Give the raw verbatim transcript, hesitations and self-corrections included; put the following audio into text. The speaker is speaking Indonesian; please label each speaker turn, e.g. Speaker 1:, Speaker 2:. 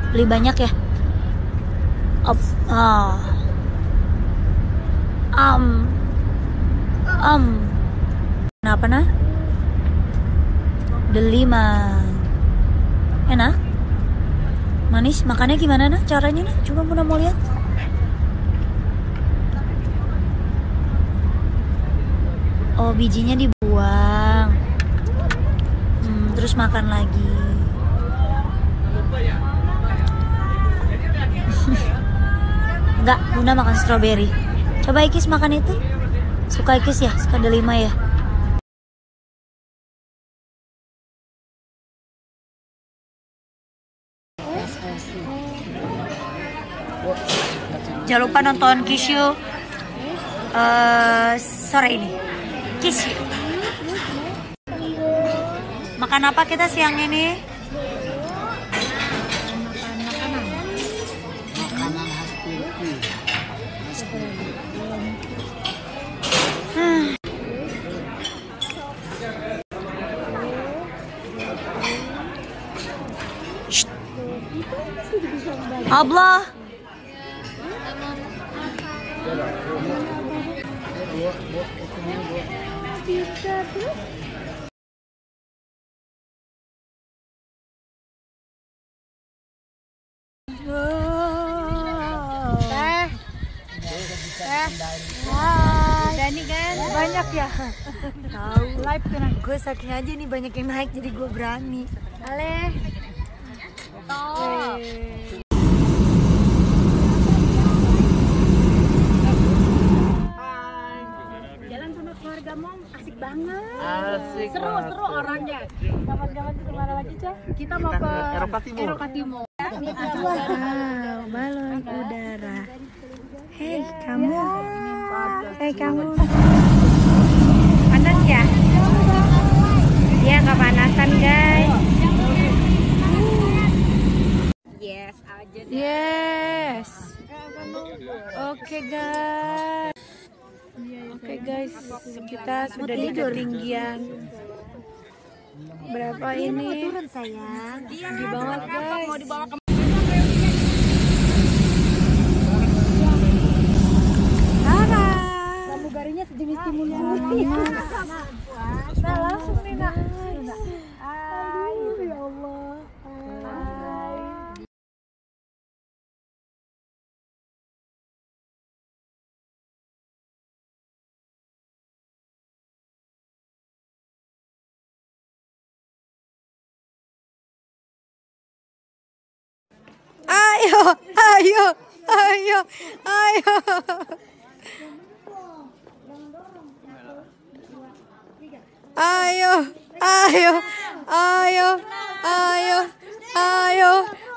Speaker 1: Beli banyak ya. Op, ah. Um, um. Kenapa nah? Delima. Enak. Manis. Makannya gimana nah? Caranya nah? Coba Bunda mau lihat. Oh, bijinya dibuang. Hmm, terus makan lagi. Enggak, Bunda makan stroberi. Coba Ikis makan itu. Suka Ikis ya? Suka delima ya? Jangan lupa nonton Kisyu uh, sore ini. Kisyu. Makan apa kita siang ini?
Speaker 2: Makanan khas Turki. Khas Turki.
Speaker 1: Ablah.
Speaker 3: Teh. Teh. Dani kan banyak ya.
Speaker 1: Tahu live kan gue saking aja nih banyak yang naik jadi gue berani.
Speaker 3: Ale. Toh. Jalan sama keluarga Mom asik banget.
Speaker 2: Asik.
Speaker 3: Seru seru orangnya. Kapan-kapan ke mana lagi, Cah? Kita mau ke
Speaker 2: Eropa Timur.
Speaker 3: Eropa Timur.
Speaker 1: Wow, balon udara. Hei kamu, hei kamu. Panas ya? Ya kepanasan guys.
Speaker 3: Yes, aja.
Speaker 1: Yes. Oke guys. Oke guys, kita sudah di ketinggian berapa ini?
Speaker 3: Turun sayang.
Speaker 1: Di bawah guys.
Speaker 3: Mau dibawa ke pramugarinya sejenis timunnya. Nah, langsung nih, Nak. Hai, ya Allah. Hai.
Speaker 1: Ayo, ayo, ayo, ayo. Ayo, ayo, ayo, ayo, ayo,